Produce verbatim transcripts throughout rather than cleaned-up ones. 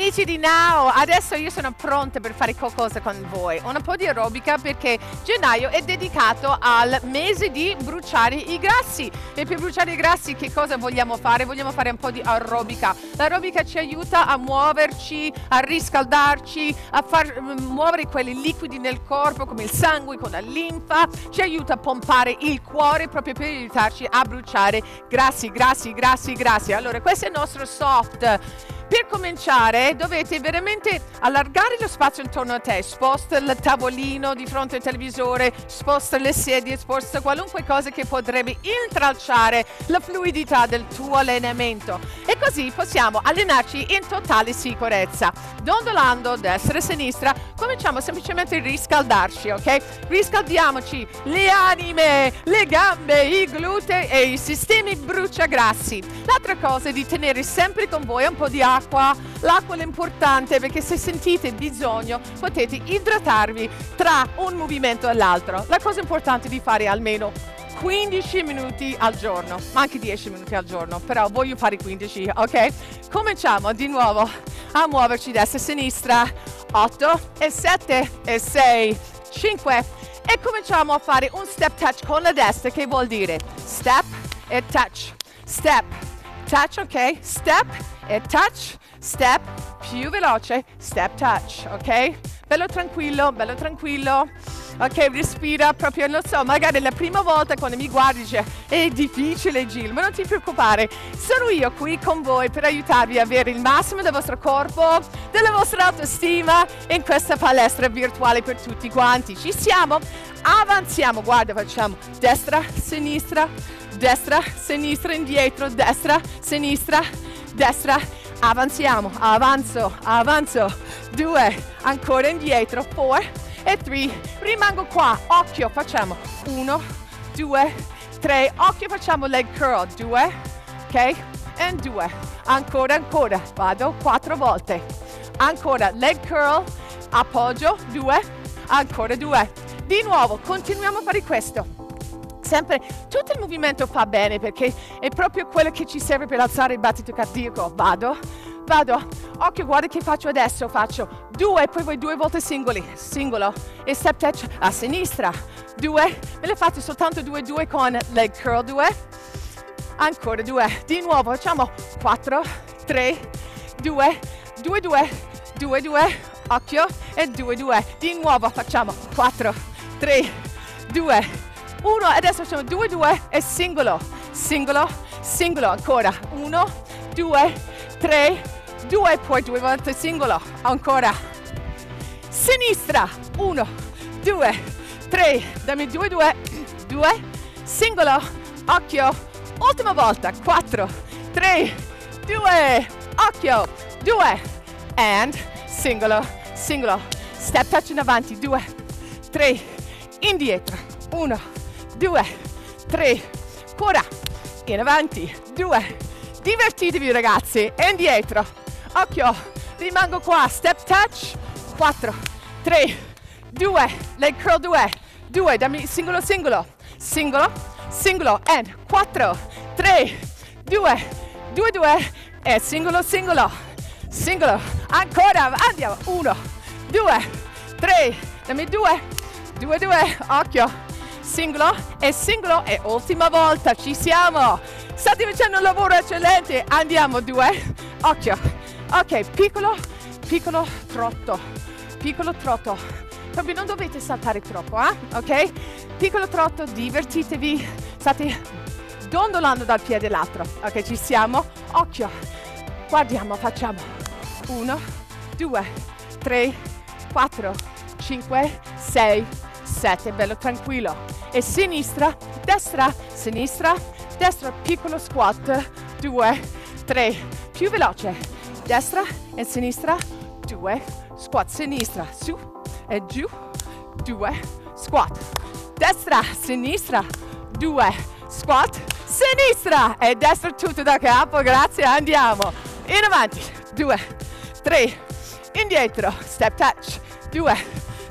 Amici di Now, adesso io sono pronta per fare qualcosa con voi, un po' di aerobica perché gennaio è dedicato al mese di bruciare i grassi e per bruciare i grassi che cosa vogliamo fare? Vogliamo fare un po' di aerobica. L'aerobica ci aiuta a muoverci, a riscaldarci, a far muovere quelli liquidi nel corpo come il sangue con la linfa, ci aiuta a pompare il cuore proprio per aiutarci a bruciare grassi, grassi, grassi, grassi. Allora questo è il nostro soft. Per cominciare dovete veramente allargare lo spazio intorno a te, sposta il tavolino di fronte al televisore, sposta le sedie, sposta qualunque cosa che potrebbe intralciare la fluidità del tuo allenamento e così possiamo allenarci in totale sicurezza. Dondolando destra e sinistra cominciamo semplicemente a riscaldarci, ok? Riscaldiamoci le anime, le gambe, i glutei e i sistemi bruciagrassi. L'altra cosa è di tenere sempre con voi un po' di acqua. Acqua. L'acqua è importante perché se sentite bisogno potete idratarvi tra un movimento e l'altro. La cosa importante è di fare almeno quindici minuti al giorno, ma anche dieci minuti al giorno, però voglio fare quindici, ok? Cominciamo di nuovo a muoverci destra e sinistra, otto e sette e sei, cinque e cominciamo a fare un step touch con la destra che vuol dire step e touch, step, touch, ok? Step e touch, step, più veloce, step, touch, ok? Bello tranquillo, bello tranquillo. Ok, respira proprio, non so, magari la prima volta quando mi guardi dice è difficile Jill, ma non ti preoccupare, sono io qui con voi per aiutarvi a avere il massimo del vostro corpo, della vostra autostima in questa palestra virtuale per tutti quanti. Ci siamo? Avanziamo, guarda, facciamo destra, sinistra, destra, sinistra, indietro, destra, sinistra, destra, avanziamo, avanzo, avanzo, due, ancora indietro, four e tre, rimango qua, occhio, facciamo uno, due, tre, occhio, facciamo leg curl, due, ok, e due, ancora, ancora, vado quattro volte, ancora leg curl, appoggio, due, ancora due, di nuovo, continuiamo a fare questo. Sempre, tutto il movimento fa bene perché è proprio quello che ci serve per alzare il battito cardiaco. Vado, vado, occhio, guarda che faccio adesso, faccio due, poi voi due volte singoli, singolo e step touch a sinistra, due, me le fate soltanto due, due con leg curl, due, ancora due, di nuovo, facciamo quattro, tre, due, due, due, due, due, occhio, e due, due, di nuovo facciamo quattro, tre, due, uno, adesso facciamo due, due e singolo, singolo, singolo, ancora, uno, due, tre, due, poi due volte singolo, ancora, sinistra, uno, due, tre, dammi due, due, due, singolo, occhio, ultima volta, quattro, tre, due, occhio, due, and singolo, singolo, step touch in avanti, due, tre, indietro, uno, due, tre, ancora, in avanti, due, divertitevi ragazzi, indietro, occhio, rimango qua, step touch, quattro, tre, due, leg curl, due, due, dammi singolo, singolo, singolo, singolo, and quattro, tre, due, due, due, e singolo, singolo, singolo, ancora, andiamo, uno, due, tre, dammi due, due, due, occhio, singolo e singolo e ultima volta, ci siamo, state facendo un lavoro eccellente, andiamo, due, occhio, ok, piccolo, piccolo trotto, piccolo trotto, proprio non dovete saltare troppo, eh? Ok, piccolo trotto, divertitevi, state dondolando dal piede all'altro, ok, ci siamo, occhio, guardiamo, facciamo uno, due, tre, quattro, cinque, sei, sette, bello tranquillo, e sinistra, destra, sinistra, destra, piccolo squat, due, tre, più veloce, destra e sinistra, due, squat, sinistra, su e giù, due, squat, destra, sinistra, due, squat, sinistra e destra tutto da capo, grazie, andiamo, in avanti, due, tre, indietro, step touch, due,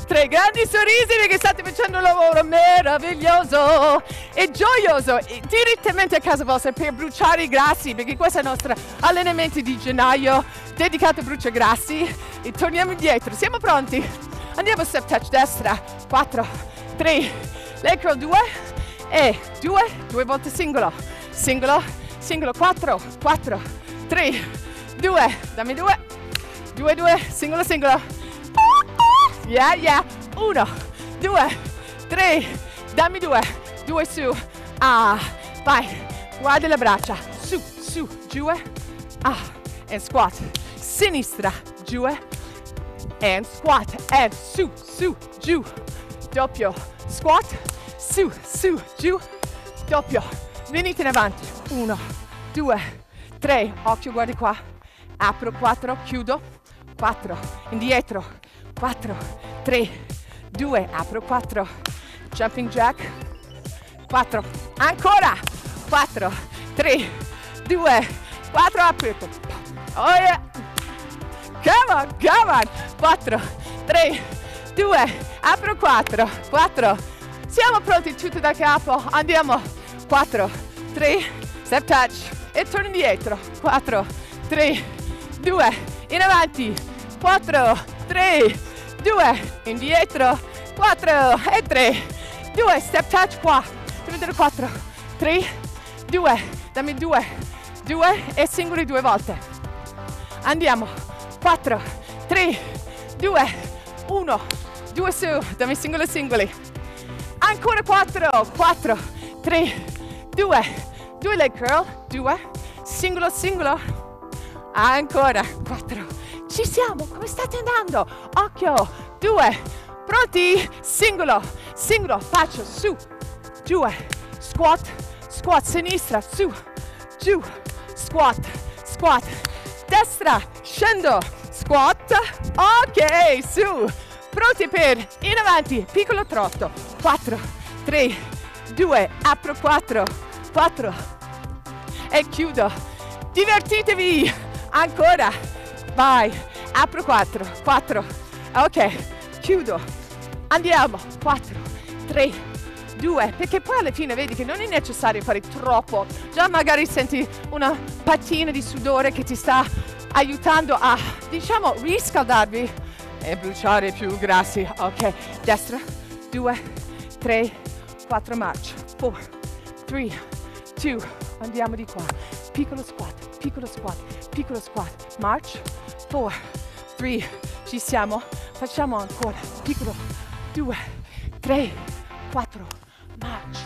tre grandi sorrisi perché state facendo un lavoro meraviglioso e gioioso e direttamente a casa vostra per bruciare i grassi, perché questo è il nostro allenamento di gennaio dedicato a bruciare grassi. E torniamo indietro, siamo pronti? Andiamo step touch destra, quattro, tre, leg curl due e due, due volte singolo, singolo, singolo, quattro, quattro, tre, due, dammi due, due, due, singolo, singolo, yeah, yeah, uno, due, tre, dammi due, due su, ah, vai, guarda le braccia, su, su, giù, ah, and squat, sinistra, giù, and squat, and su, su, giù, doppio, squat, su, su, giù, doppio, venite in avanti, uno, due, tre, occhio, guardi qua, apro, quattro, chiudo, quattro, indietro, quattro, tre, due, apro, quattro, jumping jack, quattro, ancora, quattro, tre, due, quattro, aperto, oh yeah, come on, come on, quattro, tre, due, apro, quattro, quattro, siamo pronti tutti da capo, andiamo, quattro, tre, step touch e torno indietro, quattro, tre, due, in avanti, quattro, tre, due, indietro, quattro e tre, due, step touch qua, vedere quattro, tre, due, dammi due, due e singoli due volte, andiamo, quattro, tre, due, uno, due su, dammi singoli singoli, ancora quattro, quattro, tre, due, due leg curl, due, singolo singolo, ancora, quattro, ci siamo, come state andando? Occhio, due, pronti? Singolo, singolo, faccio su, giù, squat, squat, sinistra, su, giù, squat, squat, destra, scendo, squat, ok, su, pronti per, in avanti, piccolo trotto, quattro, tre, due, apro quattro, quattro, e chiudo, divertitevi, ancora, vai, apro quattro, quattro, ok, chiudo, andiamo, quattro, tre, due, perché poi alla fine vedi che non è necessario fare troppo, già magari senti una patina di sudore che ti sta aiutando a, diciamo, riscaldarvi e bruciare più grassi, ok, destra, due, tre, quattro, marcia, four, three, two, andiamo di qua, piccolo squat, piccolo squat, piccolo squat, march, four, three, ci siamo, facciamo ancora, piccolo, due, tre, quattro, march,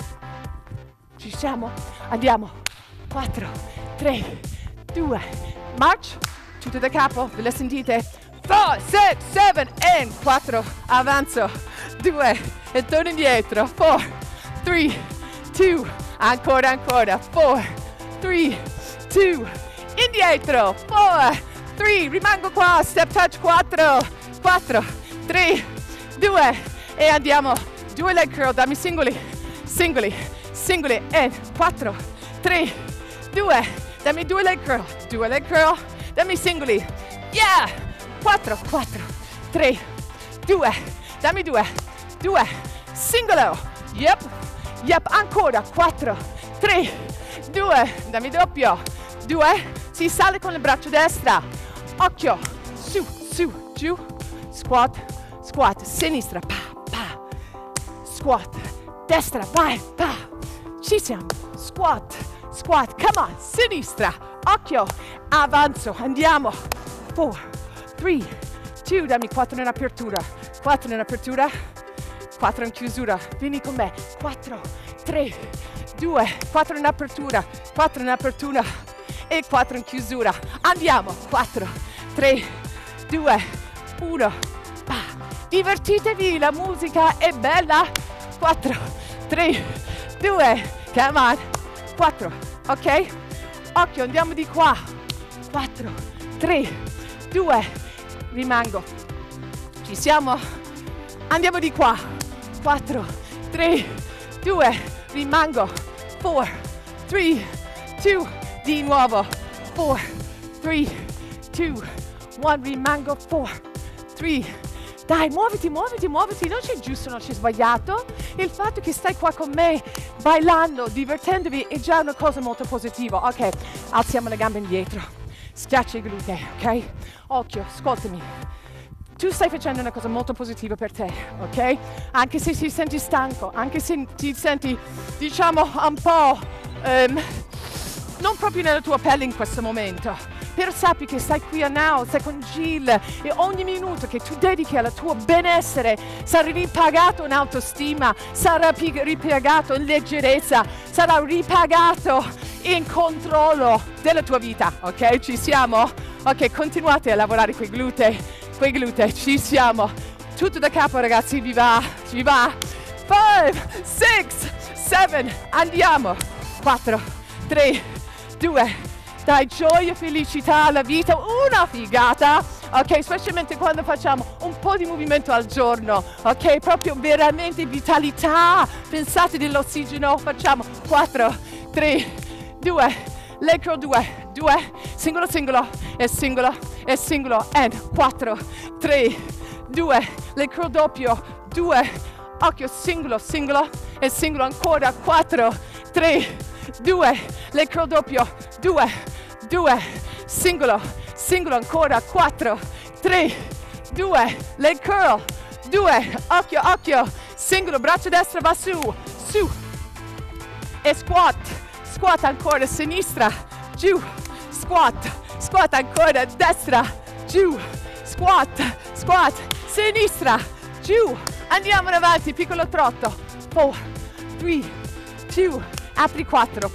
ci siamo, andiamo, quattro, tre, due, march, tutto da capo, ve le sentite? four, six, seven, and quattro, avanzo, due, e torno indietro, four, three, two, ancora, ancora, four, three, two, indietro, four, three, rimango qua, step touch, quattro, quattro, tre, due, e andiamo, due leg curl, dammi singoli, singoli, singoli, e quattro, tre, due, dammi due leg curl, due leg curl, dammi singoli, yeah, quattro, quattro, tre, due, dammi due, due, singolo, yep, yep, ancora, quattro, tre, due, dammi doppio, due, si sale con il braccio destra, occhio, su, su, giù, squat, squat, sinistra, pa, pa, squat, destra, vai, pa, ci siamo, squat, squat, come on, sinistra, occhio, avanzo, andiamo, four, three, two, dammi quattro in apertura, quattro in apertura, quattro in chiusura, vieni con me, quattro, tre, due, quattro in apertura, quattro in apertura e quattro in chiusura, andiamo, quattro, tre, due, uno, pa, divertitevi, la musica è bella, quattro, tre, due, come on, quattro, ok, occhio, andiamo di qua, quattro, tre, due, rimango, ci siamo, andiamo di qua, quattro, tre, due, rimango, four, three, two, di nuovo, four, three, two, one, rimango, four, three, Dai, muoviti, muoviti, muoviti, non c'è giusto, non c'è sbagliato. Il fatto che stai qua con me, ballando, divertendovi, è già una cosa molto positiva. Ok, alziamo le gambe indietro, schiaccia i glutei, ok? Occhio, ascoltami. Tu stai facendo una cosa molto positiva per te, ok? Anche se ti senti stanco, anche se ti senti, diciamo, un po' um, non proprio nella tua pelle in questo momento. Però sappi che stai qui a Now, stai con Jill e ogni minuto che tu dedichi al tuo benessere sarà ripagato in autostima, sarà ripagato in leggerezza, sarà ripagato in controllo della tua vita, ok? Ci siamo? Ok, continuate a lavorare quei glutei, quei glutei, ci siamo. Tutto da capo ragazzi, vi va, vi va. five, six, seven, andiamo. quattro, tre, due, dai gioia, felicità alla vita, una figata, ok? Specialmente quando facciamo un po' di movimento al giorno, ok? Proprio veramente vitalità, pensate dell'ossigeno, facciamo quattro, tre, due, leg curl due, due, singolo, singolo, e singolo, e singolo, and quattro, tre, due, leg curl doppio, due, occhio, singolo, singolo, e singolo ancora, quattro, tre, due, leg curl doppio, due, due, singolo, singolo ancora, quattro, tre, due, leg curl, due, occhio, occhio, singolo, braccio destro va su, su, e squat, squat ancora, sinistra, giù, squat, squat ancora, destra, giù, squat, squat, sinistra, giù, andiamo in avanti, piccolo trotto, four, three, two, apri quattro,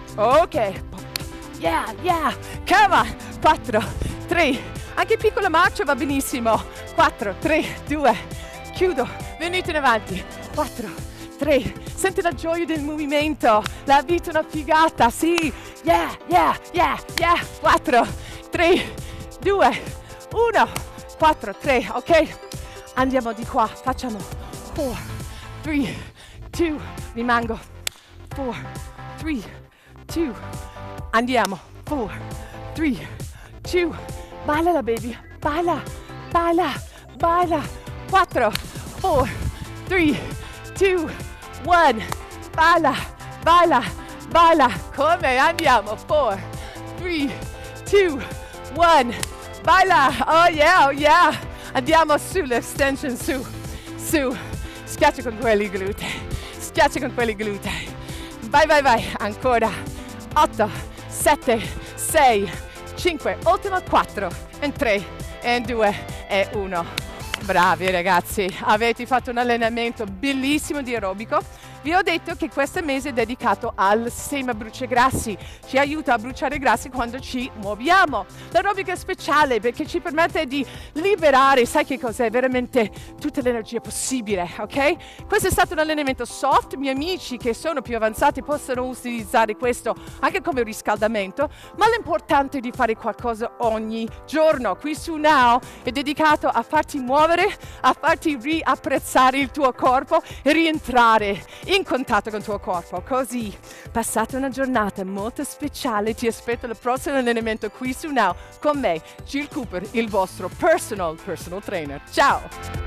ok, yeah, yeah, come on, quattro, tre, anche piccola marcia va benissimo, quattro, tre, due, chiudo, venite in avanti, quattro, tre, senti la gioia del movimento, la vita è una figata, sì, yeah, yeah, yeah, yeah, quattro, tre, due, uno, quattro, tre, ok, andiamo di qua, facciamo four, three, two, rimango, four, three, two, andiamo, four, three, two, balla la baby, balla, balla, balla, quattro, four, three, two, one, balla, balla, balla, come andiamo, four, three, two, one, balla, oh yeah, oh yeah, andiamo sull'extension, su, su, schiaccia con quelli glutei, schiaccia con quelli glutei, vai, vai, vai, ancora, otto, sette, sei, cinque, ultimo quattro, e tre, e due, e uno. Bravi ragazzi, avete fatto un allenamento bellissimo di aerobico. Vi ho detto che questo mese è dedicato al sistema bruciagrassi, ci aiuta a bruciare grassi quando ci muoviamo. L'aerobico è speciale perché ci permette di liberare, sai che cos'è? Veramente tutta l'energia possibile, ok? Questo è stato un allenamento soft, miei amici che sono più avanzati possono utilizzare questo anche come riscaldamento, ma l'importante è di fare qualcosa ogni giorno. Qui su Now è dedicato a farti muovere, a farti riapprezzare il tuo corpo e rientrare in contatto con il tuo corpo. Così, passate una giornata molto speciale, ti aspetto al prossimo allenamento qui su Now con me, Jill Cooper, il vostro personal personal trainer. Ciao!